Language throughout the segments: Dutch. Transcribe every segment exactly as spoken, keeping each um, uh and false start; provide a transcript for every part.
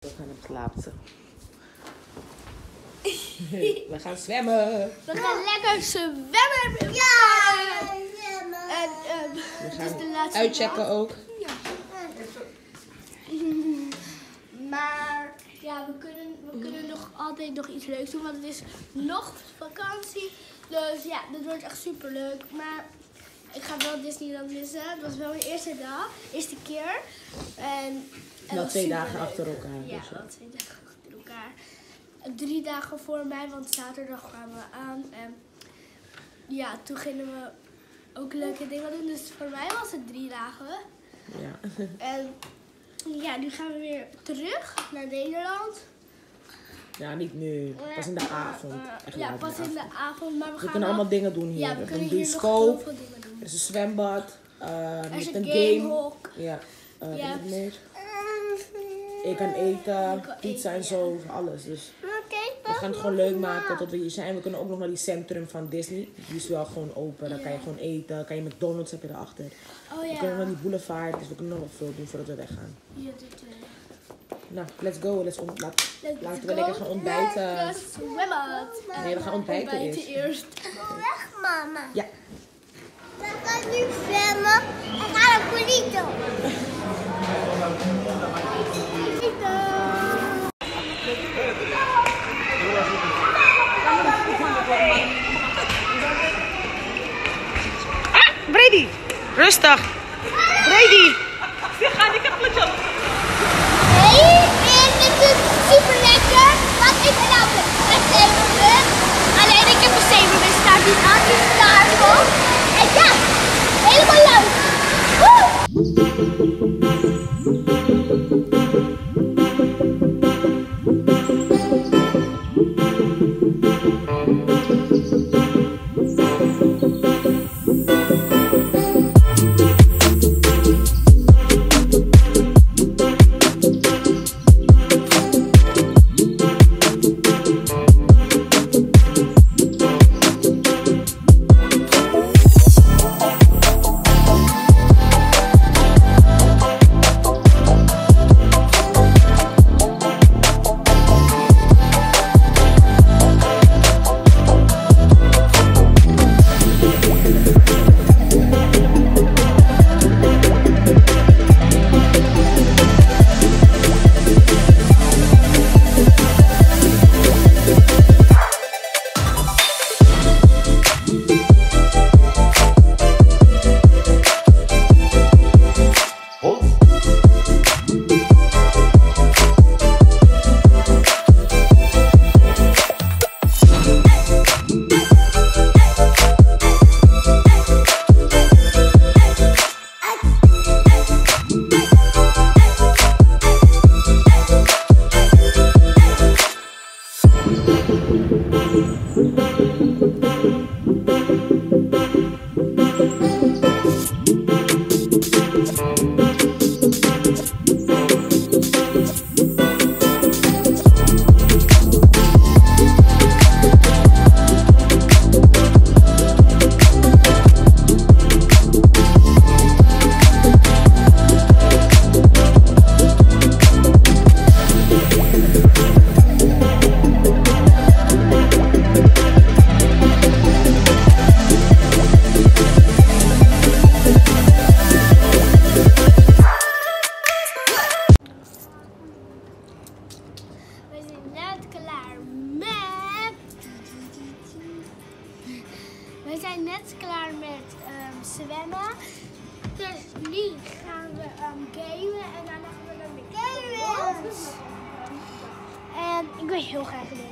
We gaan hem slapen. We gaan zwemmen. We gaan lekker zwemmen. Ja! En um, we gaan het is de laatste uitchecken dag. ook. Ja. Maar ja, we kunnen, we kunnen nog altijd nog iets leuks doen, want het is nog vakantie. Dus ja, dat wordt echt super leuk. Maar ik ga wel Disneyland missen. Het was wel mijn eerste dag, eerste keer. En, en Wel twee dagen leuk. achter elkaar. Ja, Dus, wel twee dagen achter elkaar. Drie dagen voor mij, want zaterdag kwamen we aan. En ja, toen gingen we ook leuke dingen doen. Dus voor mij was het drie dagen. ja. En ja, nu gaan we weer terug naar Nederland. Ja, niet nu. Pas in de avond. Echt ja, laat pas in in de de avond. avond. Maar we, We gaan kunnen wel... allemaal dingen doen hier. Ja, we we hebben kunnen een hier nog bioscoop. heel veel dingen doen. Er is een zwembad. Uh, Er is met een een gamehok. game. Ja. Uh, Ja. wat is er meer? Ik kan eten, Ik kan pizza en eten, zo, alles. Dus Oké, we gaan het gewoon leuk maken tot we hier zijn. We kunnen ook nog naar die centrum van Disney. Die is wel gewoon open. Daar kan je gewoon eten. Kan je McDonald's heb je daarachter. Oh We ja. kunnen naar die boulevard. Dus we kunnen nog wat veel doen voordat we weggaan. Ja, dit uh... Nou, let's go. Let's on laat, Let's laten go. we lekker gaan ontbijten. Naar het zwembad. Nee, we gaan ontbijten, Ontbijten eerst. eerst. Kom weg, mama. Ja. We gaan nu zwemmen en gaan naar Polito. Ah, Brady. Rustig. Brady. Hey, en het is super lekker. Want ik ben nou met zevenbus. Alleen ik heb een zevenbus staat niet aan, dus daar gewoon. En ja, helemaal leuk. Woe! We zijn net klaar met um, zwemmen. Dus nu gaan we um, gamen en daarna gaan we dan weer gamen. En ik wil heel graag doen.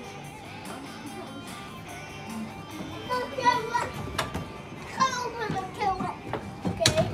Ga op met mijn kelder. Oké.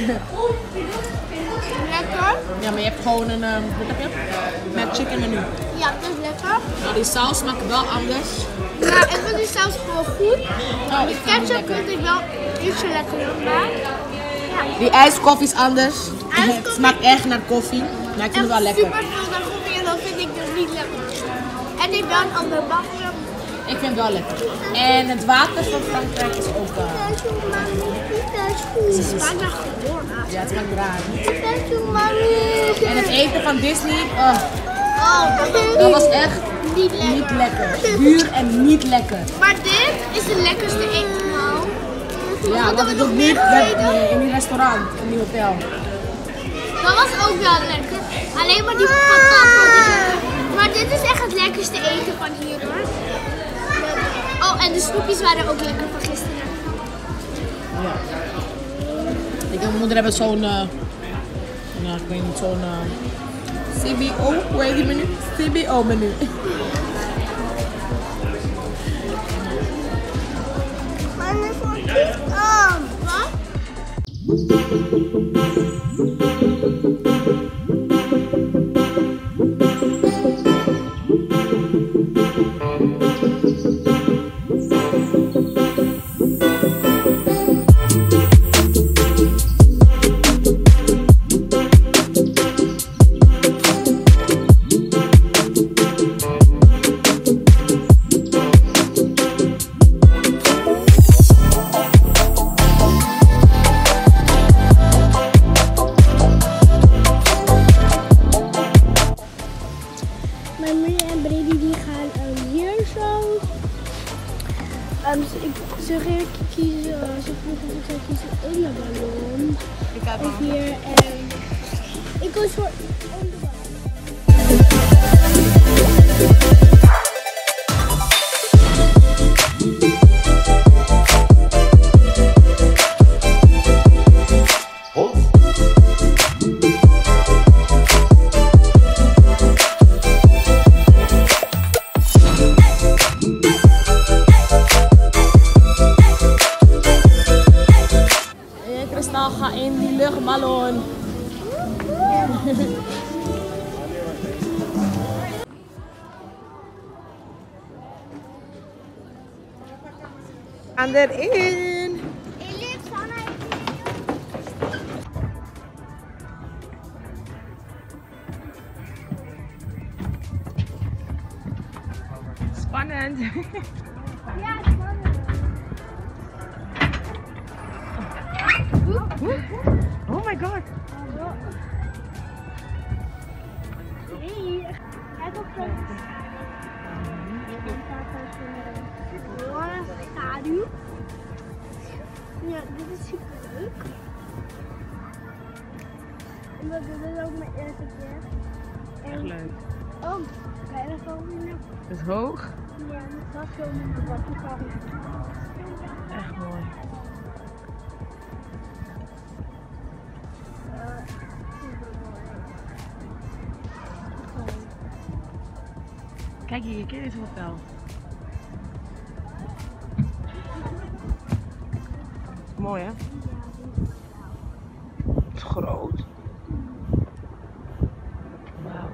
Lekker. Ja, maar je hebt gewoon een, uh, wat heb je? Met chicken menu. Ja, dat is lekker. Nou, die saus smaakt wel anders. Maar ik vind die saus gewoon goed. Oh, De ik vind die ketchup lekker. vind ik wel ietsje lekkerder, maar ja. Die ijskoffie is anders. IJskoffie- Het smaakt echt naar koffie. Maar ik vind het wel lekker. Super veel naar koffie en dat vind ik dus niet lekker. En ik wel een ander bakje. Ik vind het wel lekker. En het water van Frankrijk is ook... Uh, Het smaakt naar gewoon. ja, het smaakt raar. Mami. En het eten van Disney, uh, Oh, dat is dat was echt niet lekker. niet lekker. Duur en niet lekker. Maar dit is de lekkerste eten nou. Ja, Wat want hebben we ik nog doe meer niet gegeten? bij- in die restaurant, in die hotel. Dat was ook wel lekker. Alleen maar die patat vond ik lekker. Maar dit is echt het lekkerste eten van hier hoor. Oh, en de snoepjes waren ook lekker van gisteren. Ja. Ik en mijn moeder hebben zo'n, uh, nou ik weet niet, zo'n uh, C B O, hoe heet die menu? C B O menu. Maar nu voor dit aan. Wat? Mami en Brady die gaan um, hier zo. Um, ze, ik, ze gaan kiezen, uh, ze vroegen of ik zou kiezen in de ballon. Ik heb Of hier en ik koos voor in de ballon. Hey, Kristal, ga in die luchtballon. Gaan erin. Spannend. Ja, spannend. Oh my god. Nee, kijk op de schaduw. Ja, dit is super leuk. En dat dit is ook mijn eerste keer. Echt En, leuk. oh, kijk, dat is wel weer. Het is hoog. Ja, dat is wel zo wat ik al. Echt mooi. Kijk hier, ken je dit hotel? Mooi hè? Het is groot. Wauw.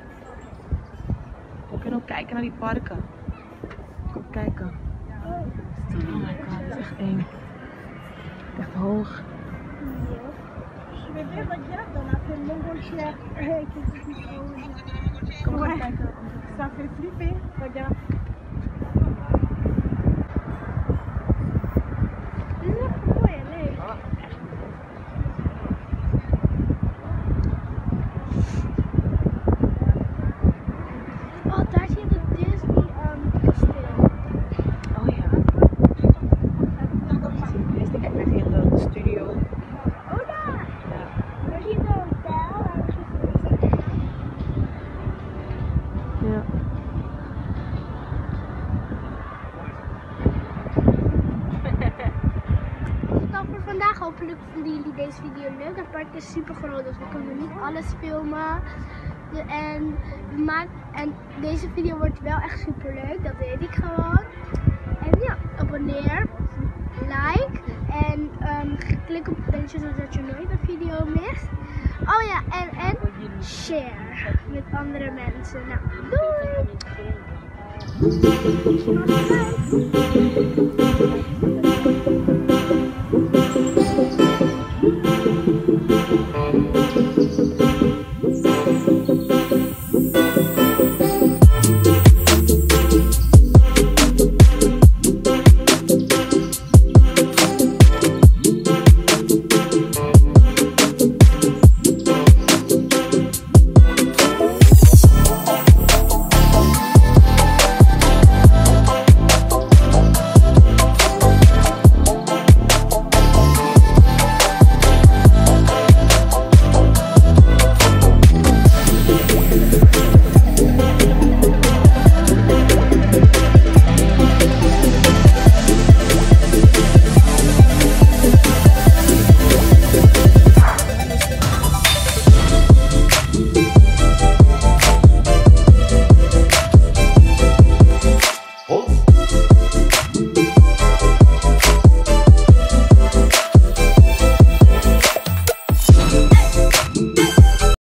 We kunnen ook kijken naar die parken. Kom kijken. Oh my god, het is echt eng. Echt hoog. Je bent weer wat jij dan hebt een mongooltje. Kom maar kijken. Sta veel flippen. Wat ja. Dit is echt mooi en leuk. Oh, daar zie je de Disney um, kasteel. Oh ja. Is die echt in de studio? Oh, daar! Daar zie je de hotel. Ja. Dat is het al voor vandaag. Hopelijk vonden jullie deze video leuk. Het park is super groot, dus we kunnen niet alles filmen. De, en, we maak, en deze video wordt wel echt super leuk, dat weet ik gewoon. En ja, abonneer, like en um, klik op het beeldje zodat je nooit een video mist. Oh ja, en, en share met andere mensen. Nou, doei!